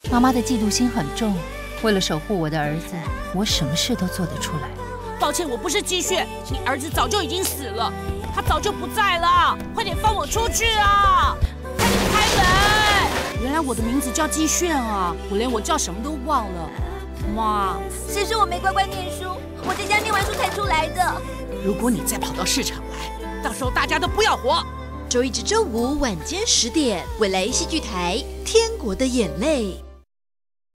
妈妈的嫉妒心很重，为了守护我的儿子，我什么事都做得出来。 抱歉，我不是姬炫，你儿子早就已经死了，他早就不在了，快点放我出去啊！赶紧开门！原来我的名字叫姬炫啊，我连我叫什么都忘了。妈， 谁说我没乖乖念书？我在家念完书才出来的。 如果你再跑到市场来，到时候大家都不要活。 周一至周五晚间10点，未来戏剧台《天国的眼泪》。